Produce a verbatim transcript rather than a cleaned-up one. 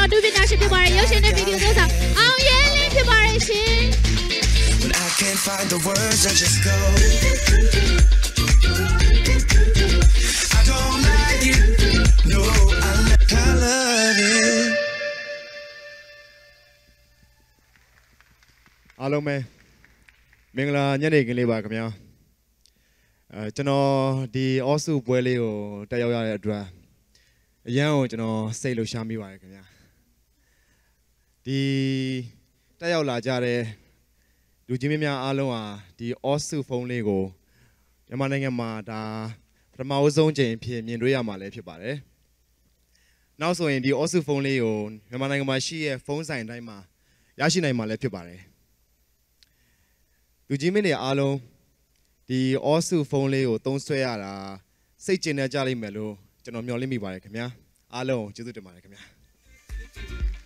တူပညာရှင်ဖြစ်ပါတယ်ရုပ်ရှင်နဲ့ဗီဒီယိုသုံးဆောင်အောင်ရဲလင်းဖြစ်ပါတယ်ရှင် When I can't find the words I just go I don't like it No I love it အားလုံးပဲမင်္ဂလာညနေခင်းလေးပါခင်ဗျာအဲကျွန်တော်ဒီအော့စုပွဲလေးကိုတက်ရောက်ရတဲ့အတွက်အရန်ကိုကျွန်တော်စိတ်လှုပ်ရှားမိပါတယ်ခင်ဗျာဒီတက်ရောက်လာကြတဲ့လူကြီးမင်းများအားလုံးဟာဒီအော့စုဖုန်းလေးကိုမြန်မာနိုင်ငံမှာဒါပထမအဆုံးချိန်ဖြစ်မြင်တွေ့ရမှာလည်းဖြစ်ပါတယ်နောက်ဆိုရင်ဒီအော့စုဖုန်းလေးကိုမြန်မာနိုင်ငံမှာရှိတဲ့ဖုန်းဆိုင်တိုင်းမှာရရှိနိုင်မှာလည်းဖြစ်ပါတယ်လူကြီးမင်းတွေအားလုံးဒီအော်စုဖုန်းလေးကိုသုံးဆွဲရတာစိတ်ကျဉ်နေကြလိမ့်မယ်လို့ကျွန်တော်မျှော်လင့်မိပါတယ်ခင်ဗျာအားလုံးကျေးဇူးတင်ပါတယ်ခင်ဗျာ